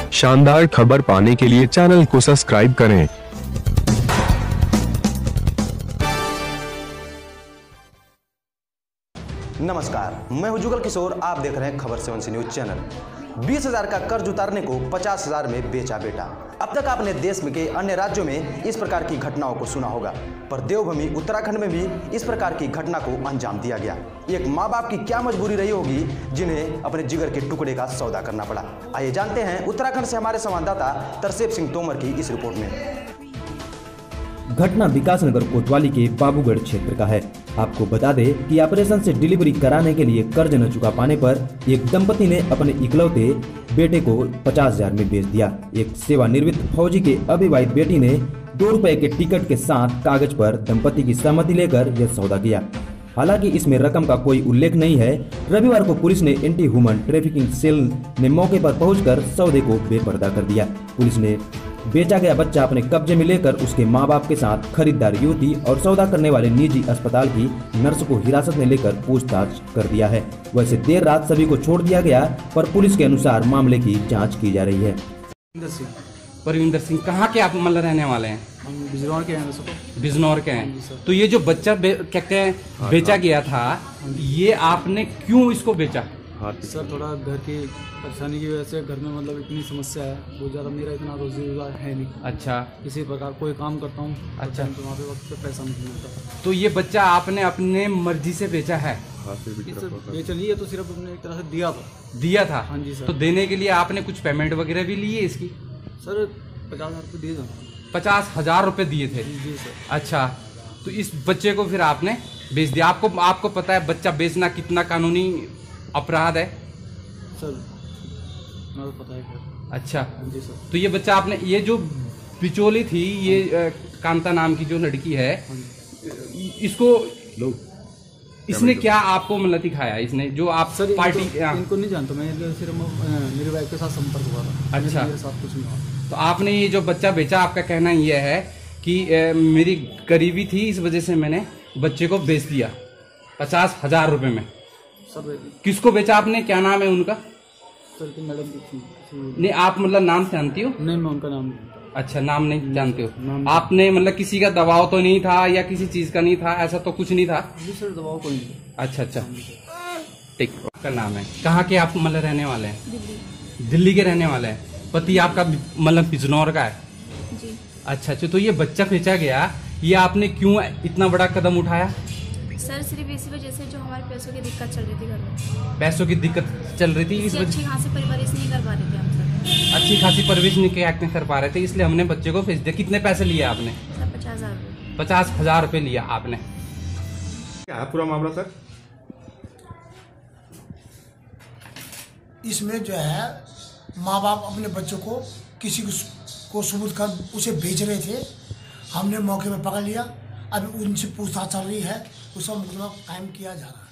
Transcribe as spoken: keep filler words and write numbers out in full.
शानदार खबर पाने के लिए चैनल को सब्सक्राइब करें। नमस्कार, मैं हूं जुगल किशोर। आप देख रहे हैं खबर सेवन सी न्यूज चैनल। बीस हजार का कर्ज उतारने को पचास हजार में बेचा बेटा। अब तक आपने देश में के अन्य राज्यों में इस प्रकार की घटनाओं को सुना होगा, पर देवभूमि उत्तराखंड में भी इस प्रकार की घटना को अंजाम दिया गया। एक माँ बाप की क्या मजबूरी रही होगी जिन्हें अपने जिगर के टुकड़े का सौदा करना पड़ा। आइए जानते हैं उत्तराखंड से हमारे संवाददाता तरसेप सिंह तोमर की इस रिपोर्ट में। घटना विकासनगर कोतवाली के बाबूगढ़ क्षेत्र का है। आपको बता दें कि ऑपरेशन से डिलीवरी कराने के लिए कर्ज न चुका पाने पर एक दंपति ने अपने इकलौते बेटे को पचास हजार में बेच दिया। एक सेवानिवृत्त फौजी के अविवाहित बेटी ने दो रुपए के टिकट के साथ कागज पर दंपति की सहमति लेकर यह सौदा किया। हालांकि इसमें रकम का कोई उल्लेख नहीं है। रविवार को पुलिस ने एंटी ह्यूमन ट्रैफिकिंग सेल ने मौके पर पहुंचकर सौदे को बेपर्दा कर दिया। पुलिस ने बेचा गया बच्चा अपने कब्जे में लेकर उसके मां बाप के साथ खरीदार युवती और सौदा करने वाले निजी अस्पताल की नर्स को हिरासत में लेकर पूछताछ कर दिया है। वैसे देर रात सभी को छोड़ दिया गया, पर पुलिस के अनुसार मामले की जांच की जा रही है। परविंदर सिंह, कहाँ के आप मतलब रहने वाले हैं? हम बिजनौर के हैं। बिजनौर के हैं। तो ये जो बच्चा क्या कहते हैं बेचा गया था, ये आपने क्यों इसको बेचा? सर, थोड़ा घर की परेशानी की वजह से घर में मतलब इतनी समस्या है, बहुत ज़्यादा। मेरा इतना रोजी रोजगार है नहीं। अच्छा। किसी प्रकार कोई काम करता हूँ। अच्छा। तो वहाँ पे वक्त पे पैसा नहीं मिलता। तो ये बच्चा आपने अपने मर्जी से बेचा है? बेचा नहीं है, तो सिर्फ हमने एक तरह से दिया था। दिया था? हाँ जी सर। तो देने के लिए आपने कुछ पेमेंट वगैरह भी ली है इसकी? सर, पचास हजार रुपये दिए थे। पचास हजार रुपये दिए थे? जी सर। अच्छा, तो इस बच्चे को फिर आपने बेच दिया। आपको आपको पता है बच्चा बेचना कितना कानूनी अपराध है? सर, मुझे पता है। अच्छा जी सर। तो ये बच्चा आपने, ये जो बिचौली थी, ये कांता नाम की जो लड़की है, इसको इसने क्या आपको मतलब दिखाया? इसने जो आप सर पार्टी इनको, इनको नहीं जानता मैं, सिर्फ मेरे वाइफ के साथ संपर्क हुआ था। अच्छा। मेरे साथ कुछ नहीं हुआ। तो आपने ये जो बच्चा बेचा, आपका कहना यह है कि ए, मेरी गरीबी थी, इस वजह से मैंने बच्चे को बेच दिया पचास हजार रुपए में। सर, किसको बेचा आपने? क्या नाम है उनका? सर, की मैडम थी। नहीं, आप मतलब नाम जानती हो? नहीं, मैं उनका नाम नहीं। अच्छा, नाम नहीं जानते हो। आपने मतलब किसी का दबाव तो नहीं था या किसी चीज का नहीं था? ऐसा तो कुछ नहीं था? जी सर, दबाव कोई नहीं। अच्छा अच्छा, ठीक। आपका नाम है? कहाँ के आप मतलब रहने वाले हैं? दिल्ली। दिल्ली के रहने वाले हैं। पति आपका मतलब बिजनौर का है? जी। अच्छा अच्छा, तो ये बच्चा बेचा गया, ये आपने क्यों इतना बड़ा कदम उठाया? सर, सिर्फ इसी वजह से जो हमारे पैसों की दिक्कत चल रही थी घर में। पैसों की दिक्कत चल रही थी, इस वजह अच्छी खासी परवरिश नहीं कर पा रहे थे हम सर। अच्छी खासी परवरिश नहीं क्या कर पा रहे थे, इसलिए हमने बच्चे को भेज दिया। कितने पैसे लिए आपने? सर, पचास हजार रुपये। पचास हजार रुपये लिया आपने। क्या है पूरा मामला सर? इसमें जो है माँ बाप अपने बच्चों को किसी को सबूत कर उसे बेच रहे थे। हमने मौके पर पकड़ लिया। अभी उनसे पूछताछ चल रही है, उसका मुकदमा कायम किया जा रहा है।